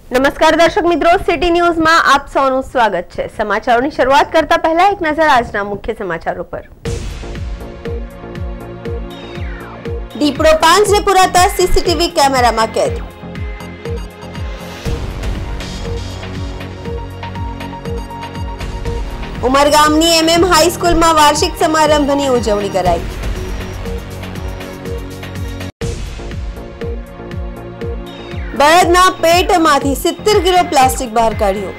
નમસ્કાર દર્શક મિત્રો, સિટી ન્યૂઝમાં આપ સૌનું સ્વાગત છે। સમાચારોની શરૂઆત કરતા પહેલા એક નજર આજના મુખ્ય સમાચારો પર। દીપડો પાંજરે પુરાતા સીસીટીવી કેમેરામાં કેદ। ઉમરગામની એમએમ હાઈસ્કૂલમાં વાર્ષિક સમારંભની ઉજવણી કરાઈ। બળદના પેટમાંથી 70 કિલો પ્લાસ્ટિક બહાર કાઢ્યું।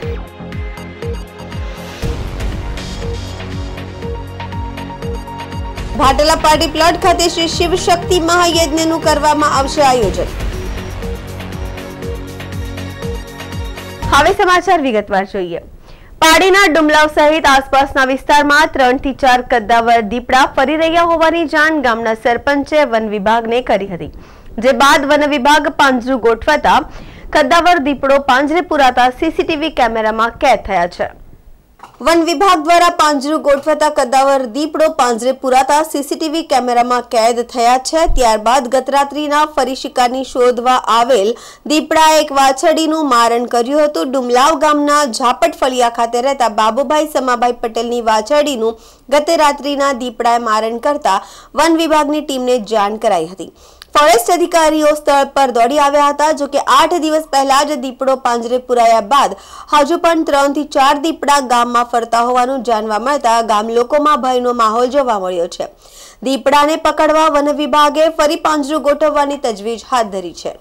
ભાટેલા પાર્ટી પ્લોટ ખાતે શ્રી શિવ શક્તિ મહાયજ્ઞનું કરવામાં આવશે આયોજન। હવે સમાચાર વિગતવાર જોઈએ। પાડીના ડુમલાવ સહિત આસપાસના વિસ્તારમાં 3 થી 4 કદ્દાવર દીપડા ફરી રહ્યા હોવાની જાણ ગામના સરપંચે વન વિભાગને કરી હતી, જે બાદ વન વિભાગ પાંજરું ગોઠવતા કદ્દાવર દીપડો પાંજરે પુરાતા સીસીટીવી કેમેરામાં કેદ થયા છે। વન વિભાગ દ્વારા પાંજરું ગોઠવતા કદ્દાવર દીપડો પાંજરે પુરાતા સીસીટીવી કેમેરામાં કેદ થયા છે। ત્યારબાદ ગત રાત્રિના ફરી શિકારની શોધવા આવેલ દીપડાએ એક વાછરડીનું મારણ કર્યું હતું। ડુમલાવ ગામના ઝાપટ ફળિયા ખાતે રહેતા બાબુભાઈ સમાભાઈ પટેલની વાછરડીનું ગત રાત્રિના દીપડાએ મારણ કરતા વન વિભાગની ટીમને જાણ કરાઈ હતી। ફોરેસ્ટ અધિકારીઓ સ્થળ પર દોડી આવ્યા હતા। જો કે 8 દિવસ પહેલા જ દીપડો પાંજરે પુરાયા બાદ હજુ પણ 3 થી 4 દીપડા ગામમાં ફરતા હોવાનું જાણવા મળતા ગામ લોકોમાં ભયનો માહોલ જોવા મળ્યો છે। દીપડાને પકડવા વન વિભાગે ફરી પાંજરું ગોઠવવાની તજવીજ હાથ ધરી છે।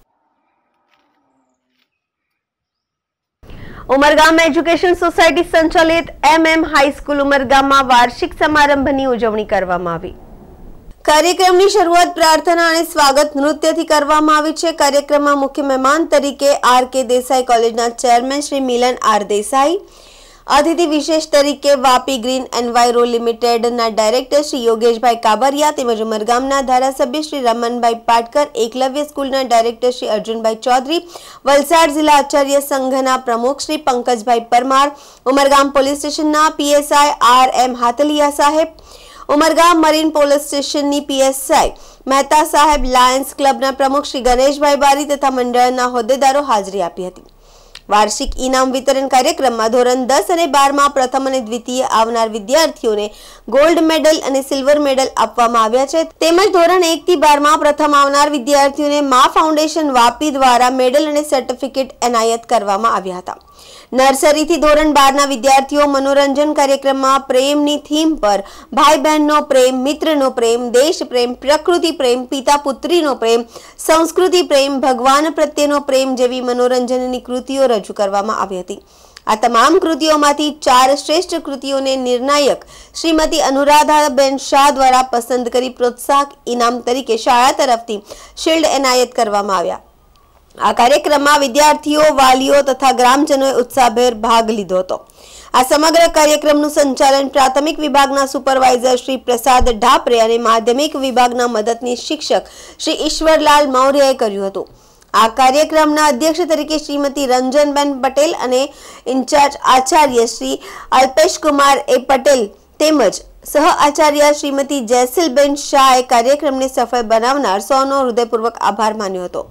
ઉમરગામ એજ્યુકેશન સોસાયટી સંચાલિત એમએમ હાઈસ્કૂલ ઉમરગામમાં વાર્ષિક સમારંભની ઉજવણી કરવામાં આવી। કાર્યક્રમની શરૂઆત પ્રાર્થના અને સ્વાગત નૃત્યથી કરવામાં આવી છે। કાર્યક્રમમાં મુખ્ય મહેમાન તરીકે આર.કે. દેસાઈ કોલેજના ચેરમેન શ્રી મિલન આર. દેસાઈ, અતિથિ વિશેષ તરીકે વાપી ગ્રીન એન્વાયરો લિમિટેડના ડાયરેક્ટર શ્રી યોગેશભાઈ કાબરિયા તેમજ ઉમરગામના ધારાસભ્ય શ્રી રમનભાઈ પાટકર, એકલવ્ય સ્કૂલના ડાયરેક્ટર શ્રી અર્જુનભાઈ ચૌધરી, વલસાડ જિલ્લા આચાર્ય સંઘના પ્રમુખ શ્રી પંકજભાઈ પરમાર, ઉમરગામ પોલીસ સ્ટેશનના પીએસઆઈ આર.એમ. હાથલિયા સાહેબ, ઉમરગામ મરીન પોલીસ સ્ટેશનની પીએસઆઈ મહેતા સાહેબ, લાયન્સ ક્લબના પ્રમુખ શ્રી ગણેશભાઈ બારી તથા મંડળના હોદ્દેદારો હાજરી આપી હતી। વાર્ષિક ઇનામ વિતરણ કાર્યક્રમમાં ધોરણ 10 અને 12માં પ્રથમ અને દ્વિતીય આવનાર વિદ્યાર્થીઓને ગોલ્ડ મેડલ અને સિલ્વર મેડલ આપવામાં આવ્યા છે, તેમજ ધોરણ 1 થી 12માં પ્રથમ આવનાર વિદ્યાર્થીઓને મા ફાઉન્ડેશન વાપી દ્વારા મેડલ અને સર્ટિફિકેટ એનાયત કરવામાં આવ્યા હતા। નર્સરીથી ધોરણ 12ના વિદ્યાર્થીઓ મનોરંજન કાર્યક્રમમાં પ્રેમની થીમ પર ભાઈ બહેનનો પ્રેમ, મિત્રનો પ્રેમ, દેશ પ્રેમ, પ્રકૃતિ પ્રેમ, પિતા પુત્રીનો પ્રેમ, સંસ્કૃતિ પ્રેમ, ભગવાન પ્રત્યેનો પ્રેમ જેવી મનોરંજનની કૃતિઓ રજૂ કરવામાં આવી હતી। આ તમામ કૃતિઓમાંથી 4 શ્રેષ્ઠ કૃતિઓને નિર્ણાયક શ્રીમતી અનુરાધાબેન શાહ દ્વારા પસંદ કરી પ્રોત્સાહક ઇનામ તરીકે શાળા તરફથી શિલ્ડ એનાયત કરવામાં આવ્યા। આ કાર્યક્રમમાં વિદ્યાર્થીઓ, વાલીઓ તથા ગ્રામજનોએ ઉત્સાહભેર ભાગ લીધો હતો। આ સમગ્ર કાર્યક્રમનું સંચાલન પ્રાથમિક વિભાગના સુપરવાઇઝર શ્રી પ્રસાદ ઢાપરે અને માધ્યમિક વિભાગના મદદનીશ શિક્ષક શ્રી ઈશ્વરલાલ મૌર્યએ કર્યું હતું। આ કાર્યક્રમના અધ્યક્ષ તરીકે શ્રીમતી રંજનબેન પટેલ અને ઇન્ચાર્જ આચાર્ય શ્રી અલ્પેશકુમાર એ પટેલ તેમજ સહ આચાર્ય શ્રીમતી જયસિલબેન શાહે કાર્યક્રમને સફળ બનાવનાર સૌનો હૃદયપૂર્વક આભાર માન્યો હતો।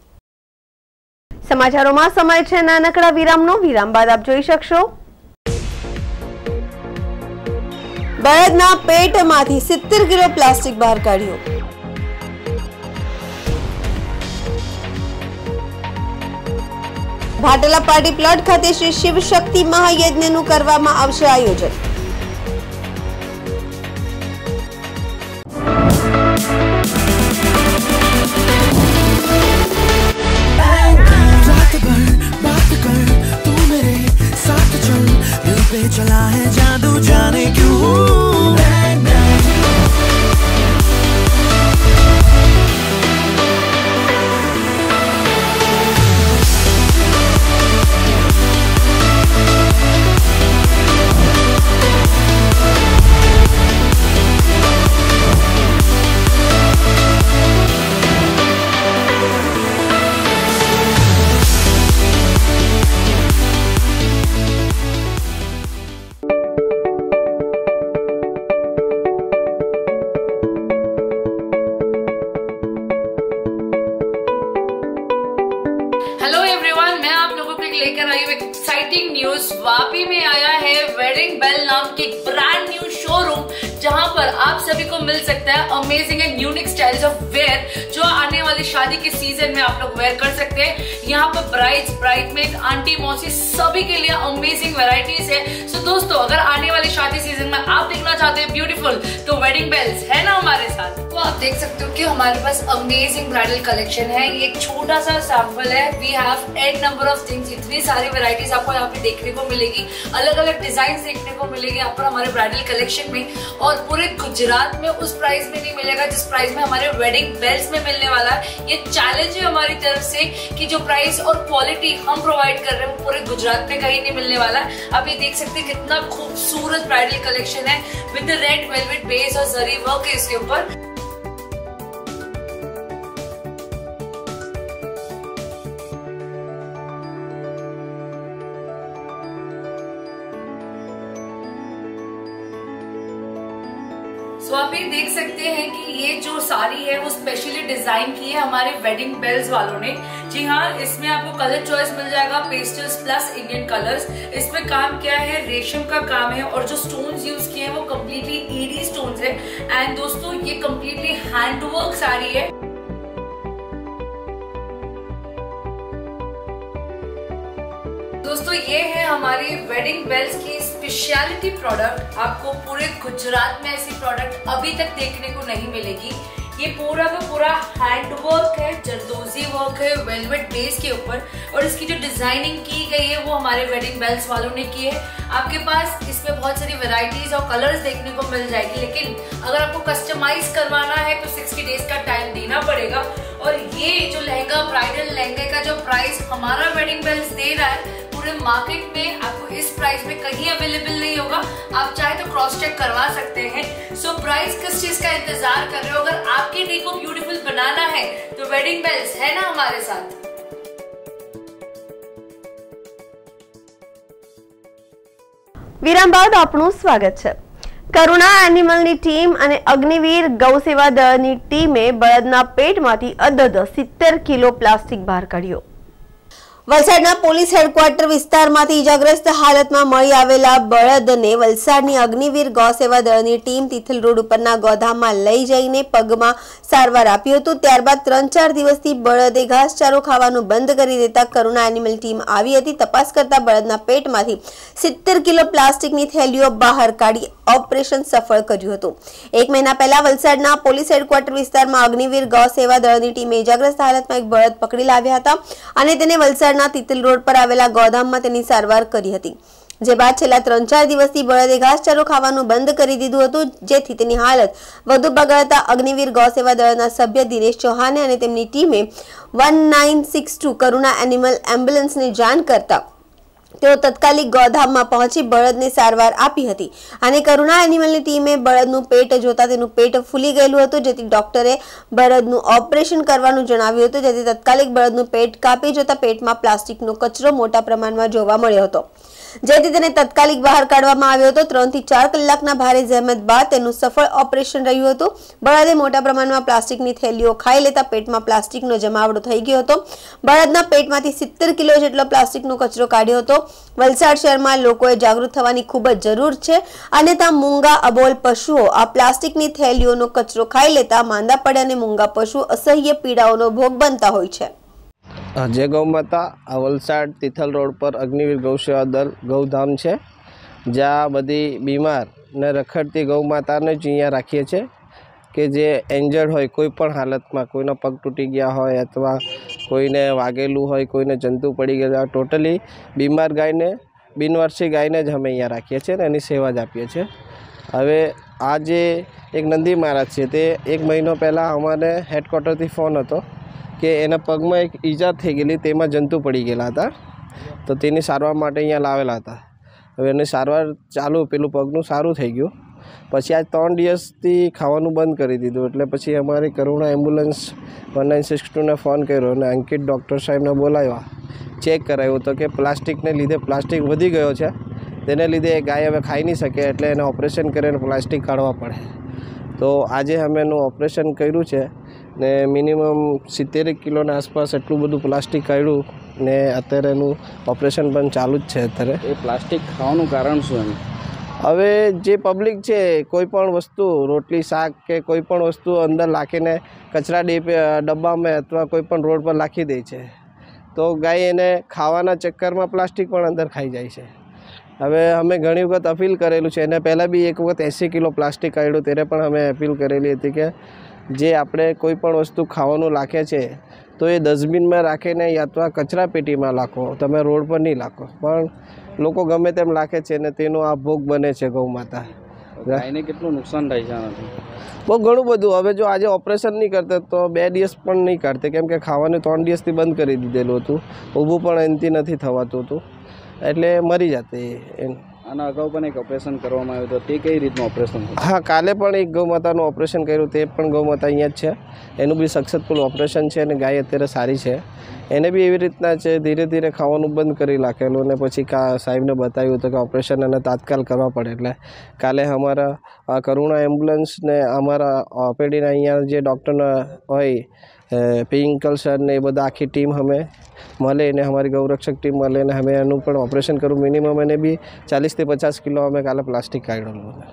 સમાચારોમાં સમય છે નાનકડા વિરામનો। વિરામ બાદ આપ જોઈ શકશો બળદના પેટમાંથી 70 કિલો પ્લાસ્ટિક બહાર કાઢ્યું। ભાટેલા પાર્ટી પ્લોટ ખાતે શ્રી શિવ શક્તિ મહાયજ્ઞનું કરવામાં આવશે આયોજન। चला है जादू जाने क्यों एक लेकर आई हूँ एक्साइटिंग न्यूज। वापी में आया है वेडिंग बेल नाम की ब्रांड न्यू शोरूम, जहां पर आप सभी को मिल सकता है amazing and unique styles of wear, जो आने वाली शादी के सीजन में आप लोग वेयर कर सकते हैं। यहाँ पर ब्राइड्स, ब्राइडमेड, आंटी, मौसी सभी के लिए अमेजिंग वेराइटीज है। सो दोस्तों, अगर आने वाली शादी सीजन में आप देखना चाहते हैं ब्यूटीफुल, तो वेडिंग बेल्स है ना हमारे साथ। तो आप देख सकते हो कि हमारे पास अमेजिंग ब्राइडल कलेक्शन है। ये एक छोटा सा सैंपल है। We have an number of things. इतनी सारी वेराइटीज आपको यहाँ पे देखने को मिलेगी, अलग अलग डिजाइन देखने को मिलेगी यहाँ पर हमारे ब्राइडल कलेक्शन में। और पूरे गुजरात में उस प्राइस में नहीं मिलेगा जिस प्राइस में हमारे वेडिंग बेल्स में मिलने वाला है। ये चैलेंज है हमारी तरफ से कि जो प्राइस और क्वालिटी हम प्रोवाइड कर रहे हैं वो पूरे गुजरात में कहीं नहीं मिलने वाला। आप ये देख सकते हैं कितना खूबसूरत ब्राइडल कलेक्शन है विद रेड वेलवेट बेस और जरी वर्क है इसके ऊपर। तो आप ये देख सकते हैं कि ये जो साड़ी है वो स्पेशली डिजाइन की है हमारे वेडिंग बेल्स वालों ने। जी हाँ, इसमें आपको कलर चॉइस मिल जाएगा, पेस्टल्स प्लस इंडियन कलर्स। इसमें काम क्या है, रेशम का काम है और जो स्टोन्स यूज किए हैं वो कम्प्लीटली ईडी स्टोन्स है। एंड दोस्तों, ये कम्प्लीटली हैंडवर्क साड़ी है। दोस्तों, ये है हमारी वेडिंग बेल्स की स्पेशलिटी प्रोडक्ट। आपको पूरे गुजरात में ऐसी प्रोडक्ट अभी तक देखने को नहीं मिलेगी। ये पूरा का पूरा हैंडवर्क है, जरदोजी वर्क है वेलवेट बेस के ऊपर, और इसकी जो डिजाइनिंग की गई है वो हमारे वेडिंग बेल्स वालों ने की है। आपके पास इसमें बहुत सारी वेराइटीज और कलर्स देखने को मिल जाएगी, लेकिन अगर आपको कस्टमाइज करवाना है तो 60 डेज का टाइम देना पड़ेगा। और ये जो लहंगा, ब्राइडल लहंगे का जो प्राइस हमारा वेडिंग बेल्स दे रहा है, पूरे मार्केट में आपको इस प्राइस में कहीं अवेलेबल नहीं होगा। आप चाहे तो क्रॉस चेक करवा सकते हैं। सो प्राइस किस चीज का इंतजार कर रहे हो? अगर आपके डे को ब्यूटीफुल बनाना है तो वेडिंग बेल्स है ना हमारे साथ। વિરામ બાદ આપનું સ્વાગત છે। કરુણા એનિમલની ટીમ અને અગ્નિવીર ગૌસેવા દળની ટીમે બળદના પેટમાંથી અદદ 70 કિલો પ્લાસ્ટિક બહાર કાઢ્યો। વલસાડના પોલીસ હેડક્વાર્ટર વિસ્તારમાંથી ઇજાગ્રસ્ત હાલતમાં મળી આવેલા બળદને વલસાડની અગ્નિવીર ગૌસેવા દળની ટીમ તિથલ રોડ ઉપરના ગોધામમાં લઈ જઈને પગમાં સારવાર આપ્યું હતું। ત્યારબાદ 3-4 દિવસથી બળદે ઘાસચારો ખાવાનું બંધ કરી દેતા કરુણા એનિમલ ટીમ આવી હતી। તપાસ કરતા બળદના પેટમાંથી 70 કિલો પ્લાસ્ટિકની થેલીઓ બહાર કાઢી ઓપરેશન સફળ કર્યું હતું। 1 મહિના પહેલા વલસાડના પોલીસ હેડક્વાર્ટર વિસ્તારમાં અગ્નિવીર ગૌસેવા દળની ટીમે ઇજાગ્રસ્ત હાલતમાં એક બળદ પકડી લાવ્યા હતા અને તેને વલસાડ તિતલ રોડ પર આવેલા ગોદામમાં તેની સારવાર કરી હતી। જે બાદ છેલ્લા 3-4 દિવસથી બળદે ઘાસચારો ખાવાનું બંધ કરી દીધું હતું, જેથી તેની હાલત વધુ બગડતા અગ્નિવીર ગૌસેવા દળના સભ્ય દિનેશ ચૌહાણે અને તેમની ટીમે 1962 કરુણા એનિમલ એમ્બ્યુલન્સને જાણ કરતા તેઓ તત્કાલિક ગોધામમાં પહોંચી બળદને સારવાર આપી હતી અને કરુણા એનિમલની ટીમે બળદનું પેટ જોતા તેનું પેટ ફૂલી ગયેલું હતું, જેથી ડોક્ટરે બળદનું ઓપરેશન કરવાનું જણાવ્યું હતું, જેથી તત્કાલિક બળદનું પેટ કાપી જોતા પેટમાં પ્લાસ્ટિકનો કચરો મોટા પ્રમાણમાં જોવા મળ્યો હતો, જેથી તેને તત્કાલિક બહાર કાઢવામાં આવ્યો હતો। 3 થી 4 કલાકના ભારે જહેમત બાદ તેનું સફળ ઓપરેશન રહ્યું હતું। બળદે મોટા પ્રમાણમાં પ્લાસ્ટિકની થેલીઓ ખાઈ લેતા પેટમાં પ્લાસ્ટિકનો જમાવડો થઈ ગયો હતો। બળદના પેટમાંથી 70 કિલો જેટલો પ્લાસ્ટિકનો કચરો કાઢ્યો હતો। વલસાડ શહેરમાં લોકોએ જાગૃત થવાની ખૂબ જ જરૂર છે, અન્યથા મૂંગા અબોલ પશુઓ આ પ્લાસ્ટિકની થેલીઓનો કચરો ખાઈ લેતા માંદા પડે અને મૂંગા પશુ અસહ્ય પીડાઓનો ભોગ બનતા હોય છે। जय गौ माता आ वलसाड तिथल रोड पर अग्निवीर गौसेवा दल गौधाम है, ज्याँ बधी बीमार ने रखड़ती गौ माता ने ज अँ राखीए छे कि जे एंजर्ड होय, कोईपण हालत में कोईनो पग तूटी गया होय अथवा कोईने वागेलू होय, कोईने जंतु पड़ी गया, टोटली बीमार गाय ने बिनवारसी गाय ने ज अमे अँ राखीए छे ने एनी सेवा ज आपीए छे। हवे आज एक नंदी महाराज है ते 1 महीनो पहला अमारे हेडक्वार्टर थी फोन हतो कि एना पग में एक ईजा थी गई, तेमां जंतु पड़ी गया था, तो तेनी सारवार माटे अहींया लावेला था। हवे एनी सारवार चालू, पेलुं पगनुं सारूं थई गयुं। पछी आज 3 दिवसथी खावानुं बंद करी दीधुं, एटले पछी अमारी करुणा एम्ब्युलन्स 1962 ने फोन कर्यो अने अंकित डॉक्टर साहेबने बोलाव्या, चेक कराव्युं तो कि प्लास्टिकने लीधे प्लास्टिक वधी गयो छे, तेने लीधे गाय हवे खाई नहीं शके, एटले एने ऑपरेशन करीने प्लास्टिक काढवा पड़े। तो आज अमे एनुं ऑपरेशन कर्युं छे ने मिनिमम 70 किलो आसपास एटलुं बधुं प्लास्टिक काढ्युं ને અત્યારે એનું ઓપરેશન પણ ચાલુ જ છે અત્યારે. એ પ્લાસ્ટિક ખાવાનું કારણ શું એમ? હવે જે પબ્લિક છે કોઈ પણ વસ્તુ રોટલી શાક કે કોઈ પણ વસ્તુ અંદર નાખીને કચરા ડબ્બામાં અથવા કોઈ પણ રોડ પર નાખી દે છે, તો ગાય એને ખાવાના ચક્કરમાં પ્લાસ્ટિક પણ અંદર ખાઈ જાય છે. હવે અમે ઘણી વખત અપીલ કરેલું છે, એને પહેલાં બી એક વખત 80 કિલો પ્લાસ્ટિક કાઢ્યું ત્યારે પણ અમે અપીલ કરેલી હતી કે જે આપણે કોઈ પણ વસ્તુ ખાવાનું નાખે છે તો એ ડસ્ટબિનમાં રાખીને અથવા કચરા પેટીમાં નાખો, તમે રોડ પર નહીં નાખો. પણ લોકો ગમે તેમ નાખે છે ને તેનો આ ભોગ બને છે ગૌ માતા. ગાયને કેટલું નુકસાન થાય છે આનાથી? બહુ ઘણું બધું. હવે જો આજે ઓપરેશન નહીં કરતે તો 2 દિવસ પણ નહીં કાઢતે, કેમ કે ખાવાનું 3 દિવસથી બંધ કરી દીધેલું હતું, ઊભું પણ એનાથી નથી થવાતું હતું, એટલે મરી જતે એમ. આના અગાઉ પણ એક ઓપરેશન કરવામાં આવ્યું હતું, તે કઈ રીતનું ઓપરેશન હતું? હા, કાલે પણ એક ગૌ માતાનું ઓપરેશન કર્યું, તે પણ ગૌ માતા અહીંયા જ છે. એનું બી સક્સેસફુલ ઓપરેશન છે અને ગાય અત્યારે સારી છે. એને બી એવી રીતના છે, ધીરે ધીરે ખાવાનું બંધ કરી નાખેલું અને પછી સાહેબને બતાવ્યું હતું કે ઓપરેશન એને તાત્કાલ કરવા પડે. એટલે કાલે અમારા કરુણા એમ્બ્યુલન્સ ને અમારા ઓપીડીના અહીંયા જે ડૉક્ટર હોય પિંકલ સર ને એ બધા આખી ટીમ અમે મળીને, અમારી ગૌરક્ષક ટીમ મળીને અમે એનું પણ ઓપરેશન કર્યું. મિનિમમ એને બી 40 થી 50 કિલો અમે કાલે પ્લાસ્ટિક કાઢેલું.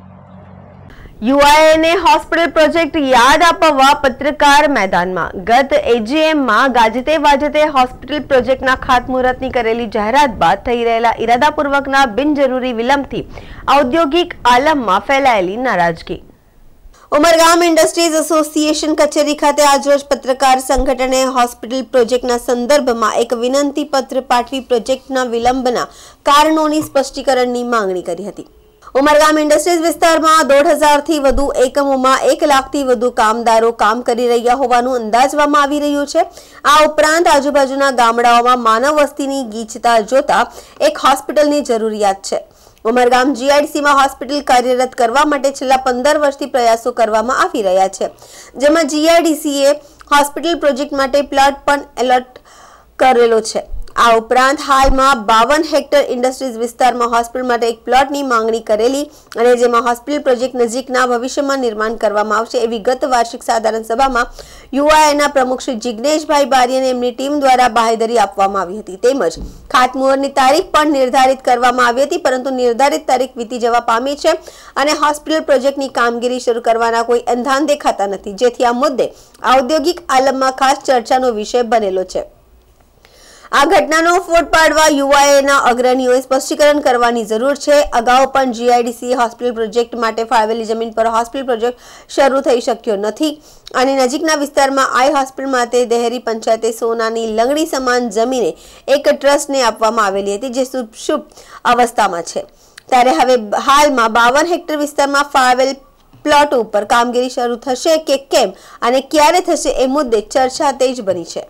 યુઆઈને હોસ્પિટલ પ્રોજેક્ટ યાદ અપાવવા પત્રકાર મેદાનમાં. ગત એજીએમમાં ગાજતે વાજતે હોસ્પિટલ પ્રોજેક્ટના ખાતમુહૂર્તની કરેલી જાહેરાત બાદ થઈ રહેલા ઇરાદાપૂર્વકના બિનજરૂરી વિલંબથી ઔદ્યોગિક આલમમાં ફેલાયેલી નારાજગી. ઉમરગામ ઇન્ડસ્ટ્રીઝ એસોસિએશન કચેરી ખાતે આજરોજ પત્રકાર સંગઠને હોસ્પિટલ પ્રોજેક્ટના સંદર્ભમાં એક વિનંતી પત્ર પાઠવી પ્રોજેક્ટના વિલંબના કારણોની સ્પષ્ટીકરણની માંગણી કરી હતી. ઉમરગામ ઇન્ડસ્ટ્રીઝ વિસ્તારમાં 1,500 થી વધુ એકમોમાં 1 લાખથી વધુ કામદારો કામ કરી રહ્યા હોવાનું અંદાજવામાં આવી રહ્યું છે. આ ઉપરાંત આજુબાજુના ગામડાઓમાં માનવ વસ્તીની ગીચતા જોતા એક હોસ્પિટલની જરૂરિયાત છે. ઉમરગામ જીઆઈડીસીમાં હોસ્પિટલ કાર્યરત કરવા માટે છેલ્લા 15 વર્ષથી પ્રયાસો કરવામાં આવી રહ્યા છે, જેમાં જીઆઈડીસીએ હોસ્પિટલ પ્રોજેક્ટ માટે પ્લોટ પણ એલોટ કરેલો છે. આ ઉપરાંત હાલમાં 52 હેક્ટર ઇન્ડસ્ટ્રીઝ વિસ્તારમાં હોસ્પિટલ માટે એક પ્લોટની માંગણી કરેલી અને જેમાં હોસ્પિટલ પ્રોજેક્ટ નજીકના ભવિષ્યમાં નિર્માણ કરવામાં આવશે એવી ગત વાર્ષિક સાધારણ સભામાં યુઆઈના પ્રમુખ શ્રી જિગ્નેશભાઈ બારી અને એમની ટીમ દ્વારા બાહેધરી આપવામાં આવી હતી. તેમજ ખાતમુહૂર્તની તારીખ પણ નિર્ધારિત કરવામાં આવી હતી, પરંતુ નિર્ધારિત તારીખ વીતી જવા પામી છે અને હોસ્પિટલ પ્રોજેક્ટની કામગીરી શરૂ કરવાના કોઈ એંધાણ દેખાતા નથી, જેથી આ મુદ્દે ઔદ્યોગિક આલમમાં ખાસ ચર્ચાનો વિષય બનેલો છે. આ ઘટનાનો ફોટ પાડવા યુઆઈના અગ્રણીઓએ સ્પષ્ટીકરણ કરવાની જરૂર છે. અગાઉ પણ જીઆઈડીસી હોસ્પિટલ પ્રોજેક્ટ માટે ફાળવેલી જમીન પર હોસ્પિટલ પ્રોજેક્ટ શરૂ થઈ શક્યો નથી અને નજીકના વિસ્તારમાં આઈ હોસ્પિટલ માટે દેહરી પંચાયતે સોનાની લંગડી સમાન જમીને એક ટ્રસ્ટને આપવામાં આવેલી હતી, જે શુભ અવસ્થામાં છે. ત્યારે હવે હાલમાં 52 હેક્ટર વિસ્તારમાં ફાળવેલ પ્લોટ ઉપર કામગીરી શરૂ થશે કે કેમ અને ક્યારે થશે એ મુદ્દે ચર્ચા તેજ બની છે.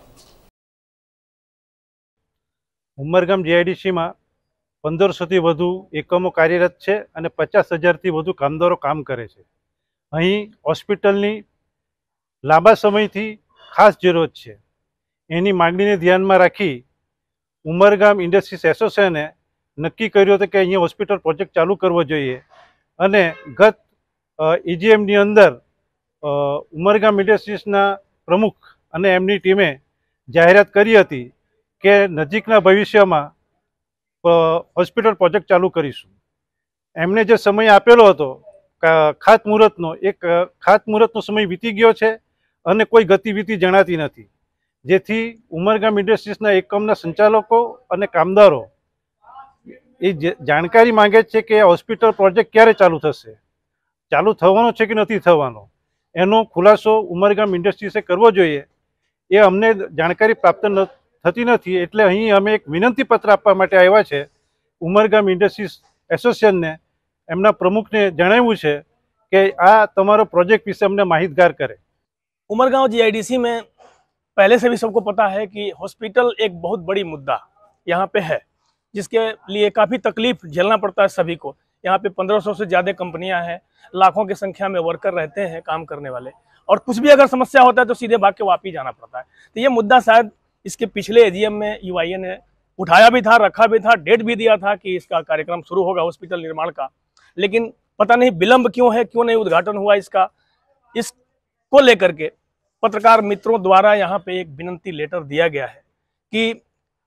ઉમરગામ જીઆઈડીસીમાં 1500થી વધુ એકમો કાર્યરત છે અને 50,000થી વધુ કામદારો કામ કરે છે. અહીં હોસ્પિટલની લાંબા સમયથી ખાસ જરૂરત છે. એની માગણીને ધ્યાનમાં રાખી ઉમરગામ ઇન્ડસ્ટ્રીઝ એસોસિએશને નક્કી કર્યું હતું કે અહીંયા હોસ્પિટલ પ્રોજેક્ટ ચાલુ કરવો જોઈએ અને ગત એજીએમની અંદર ઉમરગામ ઇન્ડસ્ટ્રીઝના પ્રમુખ અને એમની ટીમે જાહેરાત કરી હતી કે નજીકના ભવિષ્યમાં હોસ્પિટલ પ્રોજેક્ટ ચાલુ કરીશું. એમણે જે સમય આપેલો હતો ખાતમુહૂર્તનો, ખાતમુહૂર્તનો સમય વીતી ગયો છે અને કોઈ ગતિવિધિ જણાતી નથી, જેથી ઉમરગામ ઇન્ડસ્ટ્રીઝના એકમના સંચાલકો અને કામદારો એ જાણકારી માંગે છે કે હોસ્પિટલ પ્રોજેક્ટ ક્યારે ચાલુ થશે, ચાલુ થવાનો છે કે નથી થવાનો, એનો ખુલાસો ઉમરગામ ઇન્ડસ્ટ્રીઝે કરવો જોઈએ. એ અમને જાણકારી પ્રાપ્ત થતી નથી, એટલે અહીં અમે એક વિનંતી પત્ર આપવા માટે આવ્યા છે. ઉમરગામ ઇન્ડસ્ટ્રીઝ એસોસિએશનને એમના પ્રમુખને જણાવ્યું છે કે આ તમારો प्रोजेक्ट विषय हमने माहितगार करे। उमरगांव जीआईडीसी में पहले से भी सबको पता है कि हॉस्पिटल एक बहुत बड़ी मुद्दा यहाँ पे है, जिसके लिए काफ़ी तकलीफ झेलना पड़ता है सभी को। यहाँ पे 1500 से ज़्यादा कंपनियाँ हैं, लाखों की संख्या में वर्कर रहते हैं काम करने वाले, और कुछ भी अगर समस्या होता है तो सीधे भाग के वापस जाना पड़ता है। तो ये मुद्दा शायद इसके पिछले एजीएम में यूआईए ने उठाया भी था, रखा भी था, डेट भी दिया था कि इसका कार्यक्रम शुरू होगा हॉस्पिटल निर्माण का, लेकिन पता नहीं विलंब क्यों है, क्यों नहीं उद्घाटन हुआ इसका। इसको लेकर के पत्रकार मित्रों द्वारा यहाँ पे एक विनंती लेटर दिया गया है कि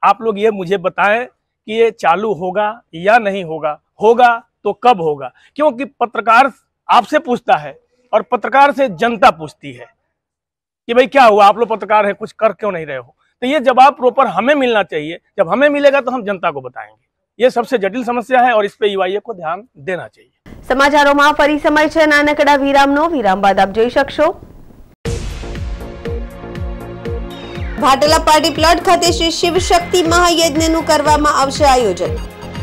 आप लोग ये मुझे बताएं कि ये चालू होगा या नहीं होगा, होगा तो कब होगा, क्योंकि पत्रकार आपसे पूछता है और पत्रकार से जनता पूछती है कि भाई क्या हुआ, आप लोग पत्रकार हैं, कुछ कर क्यों नहीं रहे हो। तो ये जवाब प्रॉपर हमें मिलना चाहिए, जब हमें मिलेगा तो हम जनता को बताएंगे। ये सबसे जटिल समस्या है और इस पे UIA को ध्यान देना चाहिए। સમાચારોમાં ફરી સમય છે નાનકડા વિરામનો। વિરામ બાદ આપ જોઈ શકશો ભાટેલા પાર્ટી પ્લોટ ખાતે શ્રી શિવ શક્તિ મહાયજ્ઞનું કરવામાં આવશે આયોજન।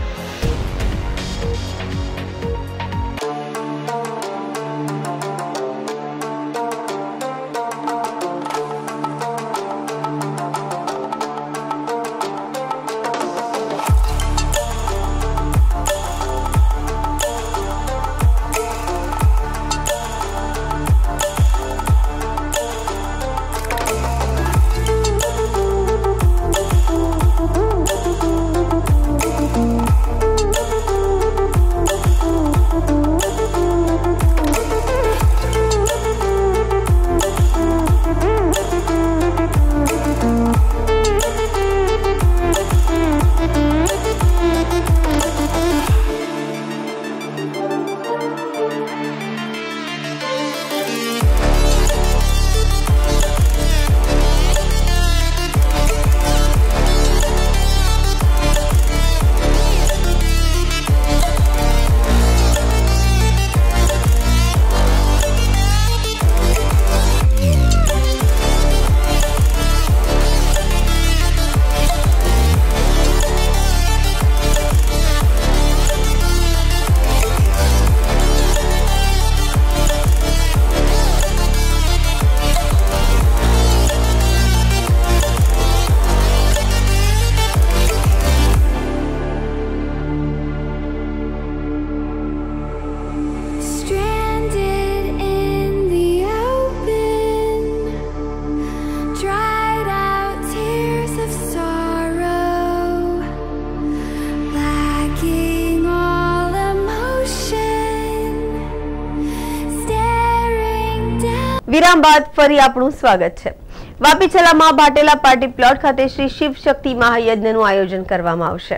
વિરામ બાદ ફરી આપણું સ્વાગત છે। વાપી જિલ્લામાં ભાટેલા પાર્ટી પ્લોટ ખાતે શ્રી શિવ શક્તિ મહાયજ્ઞનું આયોજન કરવામાં આવશે।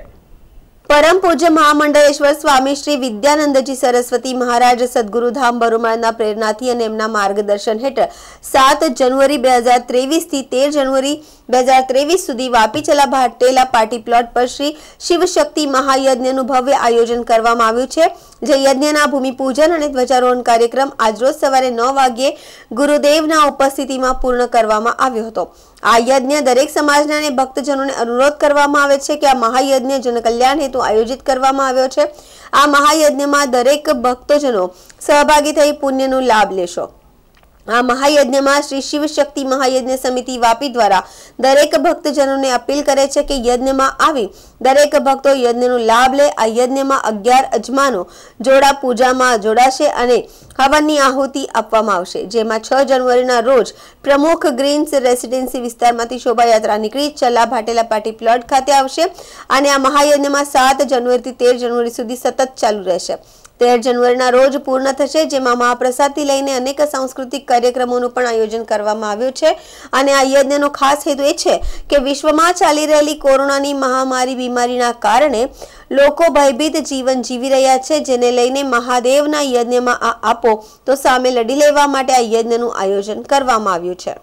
પરમ પૂજ્ય મહામંડલેશ્વર સ્વામી શ્રી વિદ્યાનંદજી સરસ્વતી મહારાજ સદગુરુધામ બરુમાળના પ્રેરણાથી અને એમના માર્ગદર્શન હેઠળ 7 જાન્યુઆરી 2023 થી 13 જાન્યુઆરી 2023 સુધી વાપી જિલ્લા ભાટેલા પાર્ટી પ્લોટ પર શ્રી શિવ શક્તિ મહાયજ્ઞનું ભવ્ય આયોજન કરવામાં આવ્યું છે, જે યજ્ઞના ભૂમિપૂજન અને ધ્વજારોહણ કાર્યક્રમ આજરોજ સવારે 9 વાગ્યે ગુરુદેવના ઉપસ્થિતિમાં પૂર્ણ કરવામાં આવ્યો હતો। આ યજ્ઞ દરેક સમાજના અને ભક્તજનોને અનુરોધ કરવામાં આવે છે કે આ મહાયજ્ઞ જનકલ્યાણ હેતુ આયોજિત કરવામાં આવ્યો છે। આ મહાયજ્ઞમાં દરેક ભક્તજનો સહભાગી થઈ પુણ્યનો લાભ લેશો। આ મહાયજ્ઞમાં શ્રી શિવ શક્તિ મહાયજ્ઞ સમિતિ વાપી દ્વારા દરેક ભક્તજનોને અપીલ કરે છે કે યજ્ઞમાં આવી દરેક ભક્તો યજ્ઞનો લાભ લે। આ યજ્ઞમાં 11 અજમાનો જોડા પૂજામાં જોડાશે અને હવનની આહુતિ આપવામાં આવશે, જેમાં 6 જાન્યુઆરીના રોજ પ્રમુખ ગ્રીન્સ રેસિડેન્સી વિસ્તારમાંથી શોભાયાત્રા નીકળી ચલ્લા ભાટેલા પાર્ટી પ્લોટ ખાતે આવશે અને આ મહાયજ્ઞમાં 7 જાન્યુઆરીથી 13 જાન્યુઆરી સુધી સતત ચાલુ રહેશે। 13 જાન્યુઆરીના રોજ પૂર્ણ થશે, જેમાં મહાપ્રસાદથી લઈને અનેક સાંસ્કૃતિક કાર્યક્રમોનું પણ આયોજન કરવામાં આવ્યું છે અને આ યજ્ઞનો ખાસ હેતુ એ છે કે વિશ્વમાં ચાલી રહેલી કોરોનાની મહામારી બીમારીના કારણે લોકો ભયભીત જીવન જીવી રહ્યા છે, જેને લઈને મહાદેવના યજ્ઞમાં આ આપો તો સામે લડી લેવા માટે આ યજ્ઞનું આયોજન કરવામાં આવ્યું છે।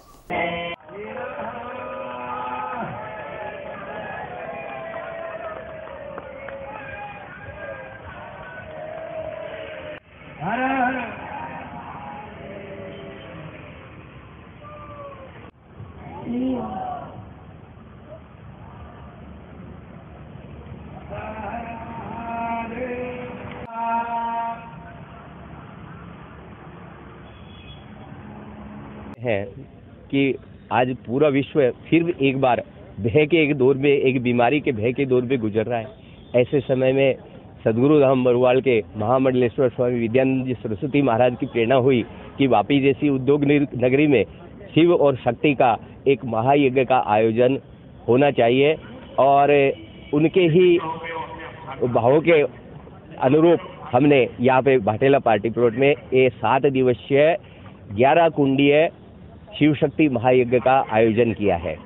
है कि आज पूरा विश्व फिर एक बार भय के एक दौर में, एक बीमारी के भय के दौर में गुजर रहा है। ऐसे समय में सदगुरु धाम बरुवाल के महामंडलेश्वर स्वामी विद्यानंद जी सरस्वती महाराज की प्रेरणा हुई कि वापी जैसी उद्योग नगरी में शिव और शक्ति का एक महायज्ञ का आयोजन होना चाहिए और उनके ही भावों के अनुरूप हमने यहाँ पे भाटेला पार्टी प्लॉट में ये 7 दिवसीय 11 कुंडीय शिव शक्ति महायज्ञ का आयोजन किया है।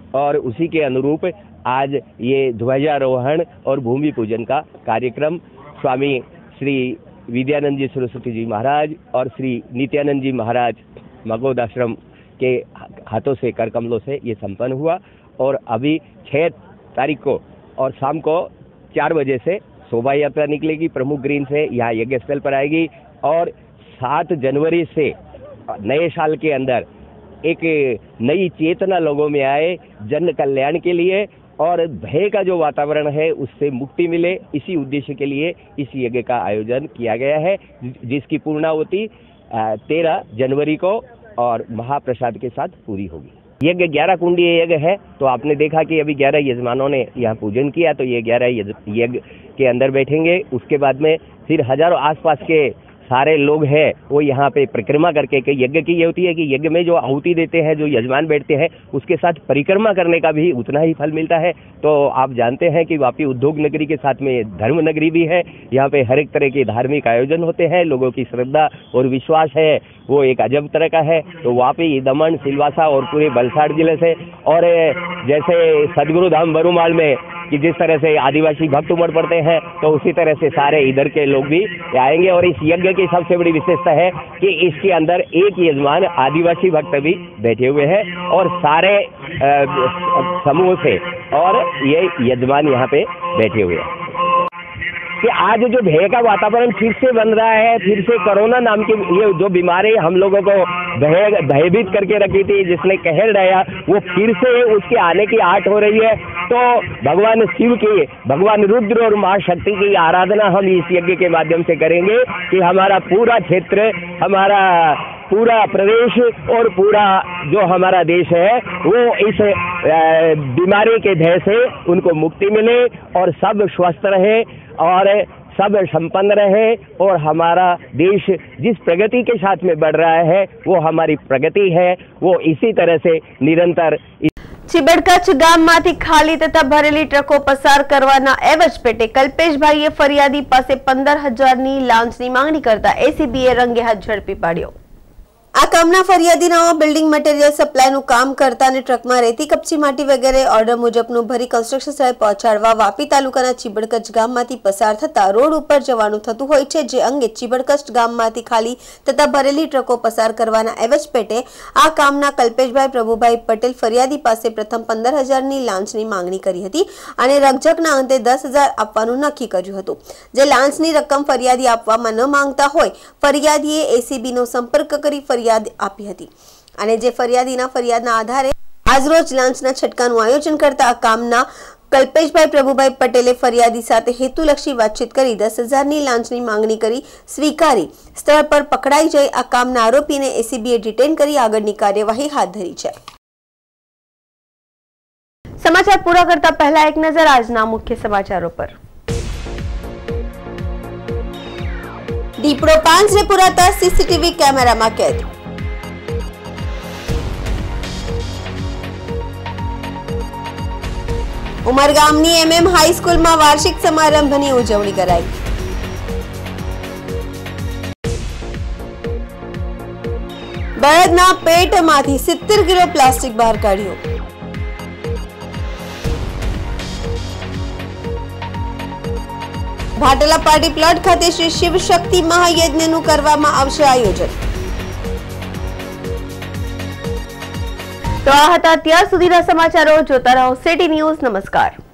और उसी के अनुरूप आज ये ध्वजारोहण और भूमि पूजन का कार्यक्रम स्वामी श्री विद्यानंद जी सरस्वती जी महाराज और श्री नित्यानंद जी महाराज मगोद आश्रम के हाथों से, कर कमलों से ये संपन्न हुआ। और अभी 6 तारीख को और शाम को 4 बजे से शोभा यात्रा निकलेगी, प्रमुख ग्रीन से यहाँ यज्ञ स्थल पर आएगी। और 7 जनवरी से नए साल के अंदर एक नई चेतना लोगों में आए जन कल्याण के लिए, और भय का जो वातावरण है उससे मुक्ति मिले, इसी उद्देश्य के लिए इस यज्ञ का आयोजन किया गया है, जिसकी पूर्णाहुति 13 जनवरी को और महाप्रसाद के साथ पूरी होगी। यज्ञ 11 कुंडीय यज्ञ है, तो आपने देखा कि अभी 11 यजमानों ने यहाँ पूजन किया, तो ये 11 यज्ञ के अंदर बैठेंगे। उसके बाद में फिर हजारों आसपास के सारे लोग हैं वो यहाँ पे परिक्रमा करके के यज्ञ की ये होती है कि यज्ञ में जो आहुति देते हैं, जो यजमान बैठते हैं, उसके साथ परिक्रमा करने का भी उतना ही फल मिलता है। तो आप जानते हैं कि वापी उद्योग नगरी के साथ में धर्म नगरी भी है, यहाँ पे हर एक तरह के धार्मिक आयोजन होते हैं। लोगों की श्रद्धा और विश्वास है वो एक अजब तरह का है। तो वापी, दमन, सिलवासा और पूरे वलसाड़ जिले से, और जैसे सदगुरु धाम बरूमाल में कि जिस तरह से आदिवासी भक्त उमड़ पड़ते हैं, तो उसी तरह से सारे इधर के लोग भी आएंगे। और इस यज्ञ की सबसे बड़ी विशेषता है कि इसके अंदर एक यजमान आदिवासी भक्त भी बैठे हुए हैं और सारे समूह से, और ये यजमान यहाँ पे बैठे हुए हैं। कि आज जो भय का वातावरण फिर से बन रहा है, फिर से कोरोना नाम की ये जो बीमारी हम लोगों को भयभीत करके रखी थी, जिसने कहर डाया, वो फिर से उसके आने की आट हो रही है। तो भगवान शिव की, भगवान रुद्र और माँ शक्ति की आराधना हम इस यज्ञ के माध्यम से करेंगे कि हमारा पूरा क्षेत्र, हमारा पूरा प्रदेश और पूरा जो हमारा देश है वो इस बीमारी के भय से उनको मुक्ति मिले और सब स्वस्थ रहे और सब संपन्न रहे, और हमारा देश जिस प्रगति के साथ में बढ़ रहा है वो हमारी प्रगति है, वो इसी तरह से निरंतर। ચીબડકચ્છ ગામમાંથી ખાલી તથા ભરેલી ટ્રકો પસાર કરવાના એવજ પેટે કલ્પેશભાઈએ ફરિયાદી પાસે 15,000ની લાંચની માંગણી કરતા એસીબીએ રંગે હાથ ઝડપી પાડ્યો। આ કામના ફરિયાદીનાઓ બિલ્ડિંગ મટીરીયલ સપ્લાયનું કામ કરતા અને ટ્રકમાં રેતી, કપચી, માટી વગેરે ઓર્ડર મુજબનું ભરી કન્સ્ટ્રક્શન સ્થળે પહોંચાડવા વાપી તાલુકાના ચીબડકચ્છ ગામમાંથી પસાર થતા રોડ ઉપર જવાનું થતું હોય છે, જે અંગે ચીબડકચ્છ ગામમાંથી ખાલી તથા ભરેલી ટ્રકો પસાર કરવાના એવજ પેટે આ કામના કલ્પેશભાઈ પ્રભુભાઈ પટેલ ફરિયાદી પાસે પ્રથમ 15,000ની લાંચની માંગણી કરી હતી અને રકઝકના અંતે 10,000 આપવાનું નક્કી કર્યું હતું। જે લાંચની રકમ ફરિયાદી આપવામાં ન માંગતા હોય ફરિયાદીએ એસીબીનો સંપર્ક કરી ફરિયાદ આપી હતી અને જે ફરિયાદીના ફરિયાદના આધારે આજરોજ લાંચના છટકાનું આયોજન કરતા આ કામના કલ્પેશભાઈ પ્રભુભાઈ પટેલે ફરિયાદી સાથે હેતુલક્ષી વાતચીત કરી 10,000ની લાંચની માંગણી કરી સ્વીકારી સ્થળ પર પકડાઈ જઈ આ કામના આરોપીને એસીબીએ ડિટેન કરી આગળની કાર્યવાહી હાથ ધરી છે। સમાચાર પૂરા કરતા પહેલા એક નજર આજના મુખ્ય સમાચારો પર। દીપડો પાંજરે પુરાતા સીસીટીવી કેમેરામાં કેદ। ઉમરગામની એમએમ હાઈસ્કૂલમાં વાર્ષિક સમારંભની ઉજવણી કરાઈ। બળદના પેટમાંથી 70 કિલો પ્લાસ્ટિક બહાર કાઢ્યું। ભાટલા પાર્ટી પ્લોટ ખાતે શ્રી શિવ શક્તિ મહાયજ્ઞનું કરવામાં આવશે આયોજન। તો આ હતા અત્યાર સુધીના સમાચારો। જોતા રહો સિટી ન્યૂઝ। નમસ્કાર।